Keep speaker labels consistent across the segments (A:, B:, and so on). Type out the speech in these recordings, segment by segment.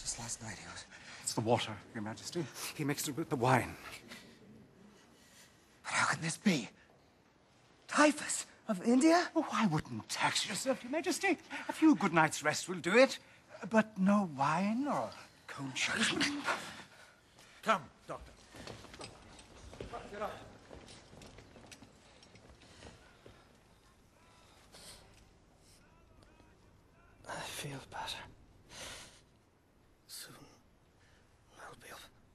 A: Just last night he was...
B: It's the water, Your Majesty. He mixed it with the wine.
A: But how can this be? Typhus of India?
B: Oh, I wouldn't tax yourself, Your Majesty. A few good nights' rest will do it. But no wine or cold shoes.
C: Come, Doctor.
B: Get up.
A: I feel better. Soon I'll be up.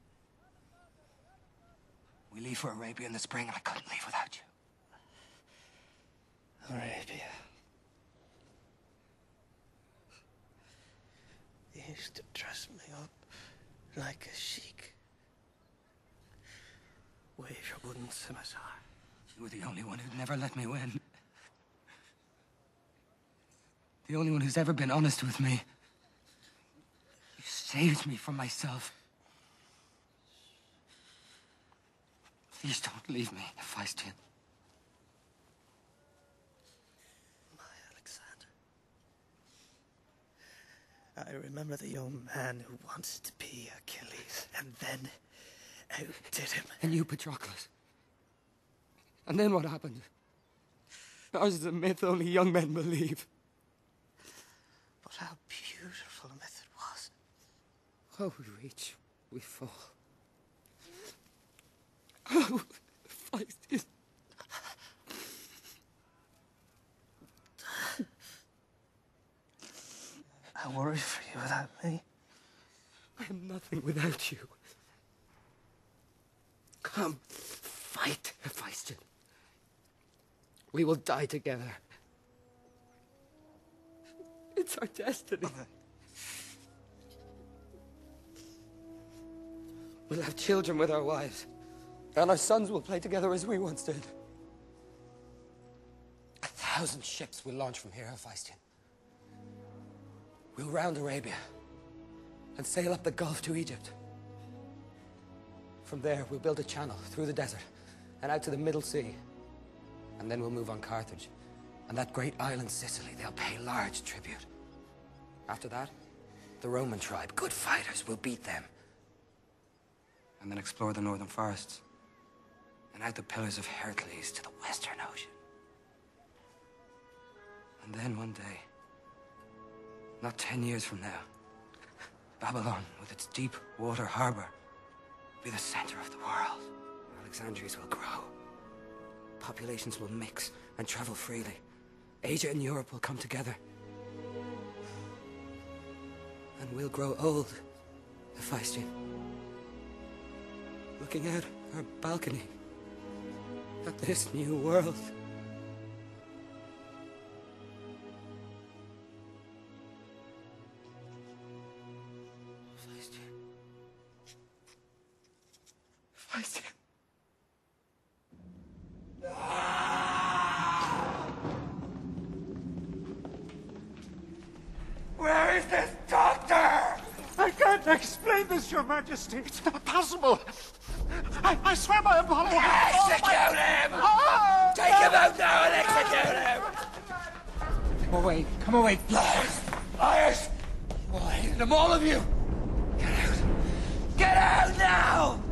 A: We leave for Arabia in the spring, and I couldn't leave without you. Arabia. You used to dress me up like a sheik. Wave your wooden scimitar. You were the only one who'd never let me win. The only one who's ever been honest with me. You saved me from myself. Please don't leave me, Hephaestion. My Alexander. I remember the young man who wanted to be Achilles, and then outdid him. And you, Patroclus. And then what happened? Ours is a myth only young men believe. But how beautiful a myth it was. Oh, we reach, we fall. Oh, Hephaestion. I worry for you without me. I am nothing without you. Come, fight, Hephaestion. We will die together. It's our destiny. We'll have children with our wives, and our sons will play together as we once did. 1,000 ships will launch from here, Hephaestion. We'll round Arabia and sail up the Gulf to Egypt. From there, we'll build a channel through the desert and out to the Middle Sea. And then we'll move on Carthage. And that great island, Sicily, they'll pay large tribute. After that, the Roman tribe, good fighters, will beat them. And then explore the northern forests. And out the Pillars of Hercules to the Western Ocean. And then one day, not 10 years from now, Babylon, with its deep water harbor, will be the center of the world. Alexandrias will grow. Populations will mix and travel freely. Asia and Europe will come together. And we'll grow old, Hephaestion. Looking out our balcony at this new world. Hephaestion. Hephaestion.
B: Where is this doctor? I can't explain this, Your Majesty. It's not possible. I swear by Apollo.
A: Execute him!
B: Ah!
A: Take him out now and execute him!
B: Come away.
A: Liars! Liars! Oh, I hate them, all of you! Get out! Get out now!